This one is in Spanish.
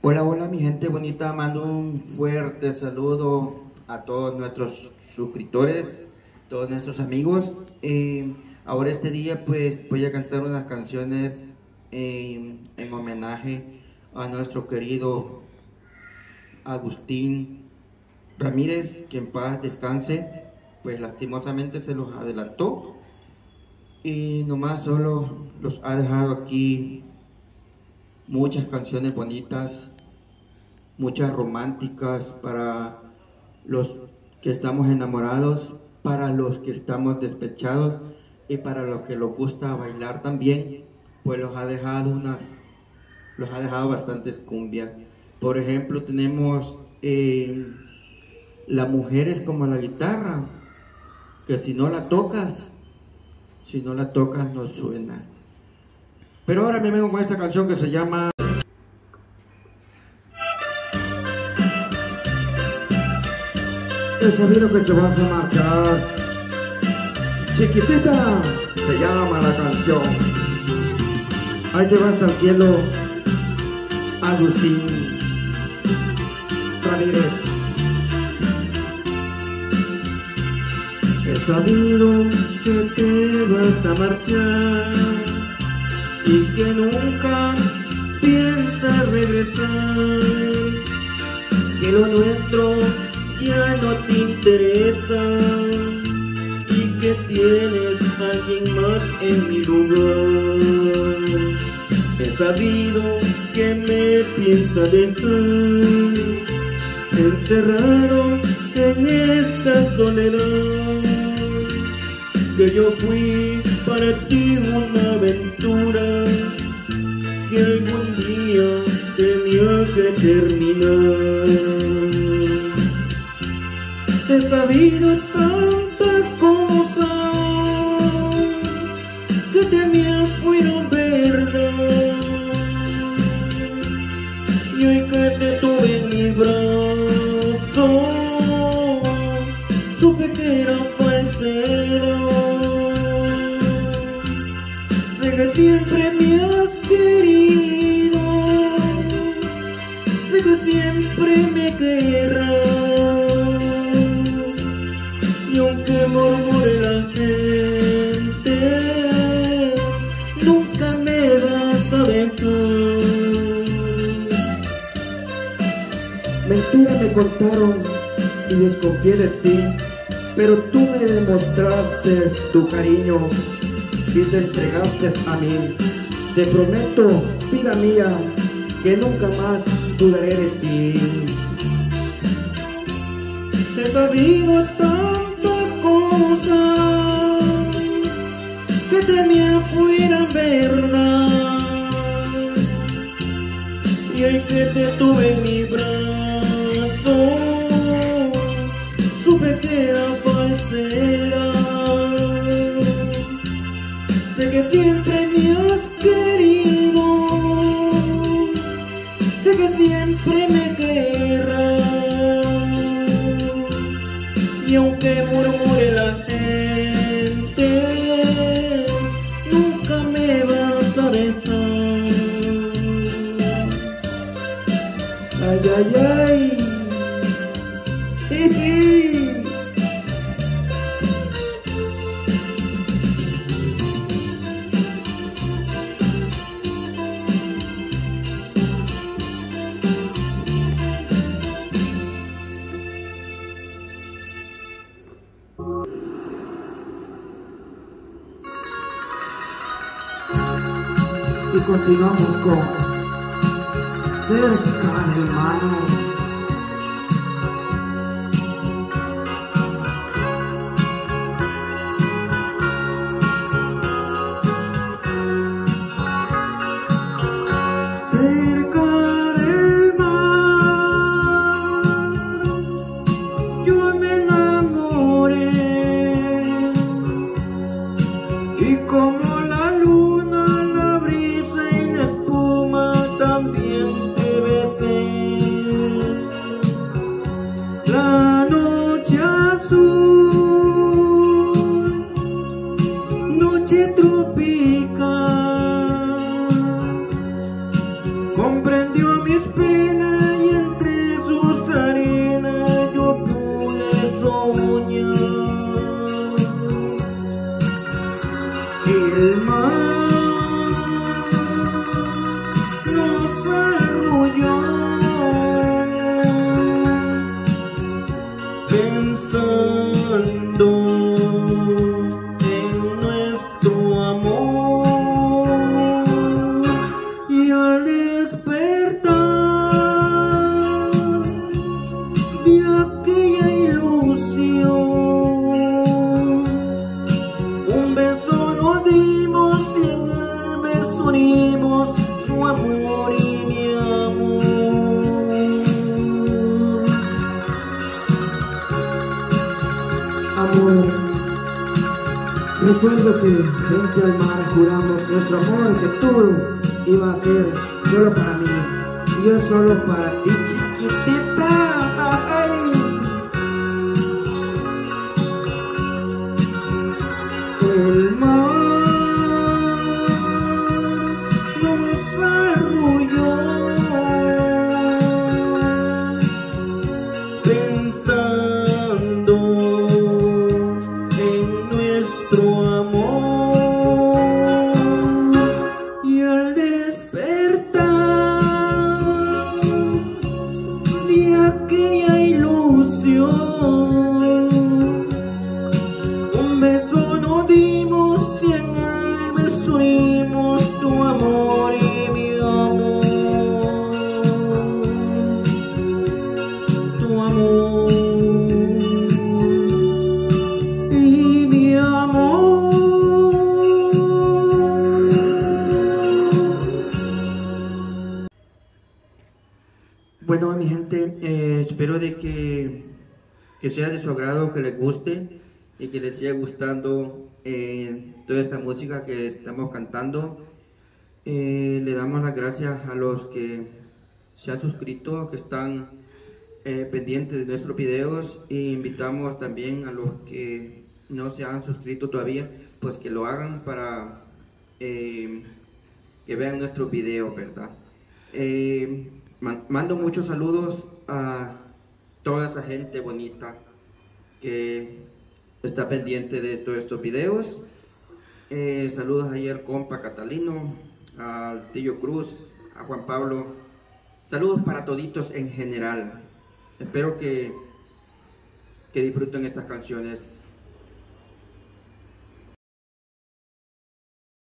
Hola, hola mi gente bonita, mando un fuerte saludo a todos nuestros suscriptores, todos nuestros amigos. Ahora este día pues voy a cantar unas canciones en homenaje a nuestro querido Agustín Ramírez, que en paz descanse, pues lastimosamente se los adelantó y nomás solo los ha dejado aquí muchas canciones bonitas, muchas románticas para los que estamos enamorados, para los que estamos despechados y para los que les gusta bailar también, pues los ha dejado bastantes cumbias. Por ejemplo, tenemos La mujer es como la guitarra, que si no la tocas no suena. Pero ahora me vengo con esta canción que se llama He sabido que te vas a marchar, chiquitita, se llama la canción. Ahí te va hasta el cielo, Agustín Ramírez. He sabido que te vas a marchar y que nunca piensas regresar, que lo nuestro ya no te interesa y que tienes a alguien más en mi lugar. He sabido que me piensas dejar encerrado en esta soledad, que yo fui para ti una aventura que algún día tenía que terminar. He sabido tantas cosas que temía fueron verdad, y hoy que te tuve en mis brazos supe que era falsedad. Sé que siempre me has querido, sé que siempre me querrás, y aunque murmure la gente, nunca me vas a dejar. Mentiras me contaron y desconfié de ti, pero tú me demostraste tu cariño y te entregaste a mí. Te prometo, vida mía, que nunca más dudaré de ti. He sabido tantas cosas que temía fueran verdad, y hoy que te tuve en mi brazo supe que era falsedad. Sé que siempre me has querido, sé que siempre me querrás, y aunque murmure la gente, nunca me vas a dejar. Ay, ay, ay. Y continuamos con Cerca del Mar. Noche tropical comprendió mis penas. Recuerdo que frente al mar juramos nuestro amor, que tú iba a ser solo para mí y yo solo para ti, chiquitita. Ay. El mar nos arrulló pensando en nuestro amor, y al despertar de aquella ilusión, un beso nos dimos y en el beso oímos tu amor y mi amor, tu amor y mi amor. Bueno, mi gente, espero de que sea de su agrado, que les guste y que les siga gustando toda esta música que estamos cantando. Le damos las gracias a los que se han suscrito, que están pendientes de nuestros videos, e invitamos también a los que no se han suscrito todavía, pues que lo hagan para que vean nuestros videos, ¿verdad? Mando muchos saludos a toda esa gente bonita que está pendiente de todos estos videos. Saludos ahí al compa Catalino, al Tillo Cruz, a Juan Pablo. Saludos para toditos en general. Espero que disfruten estas canciones.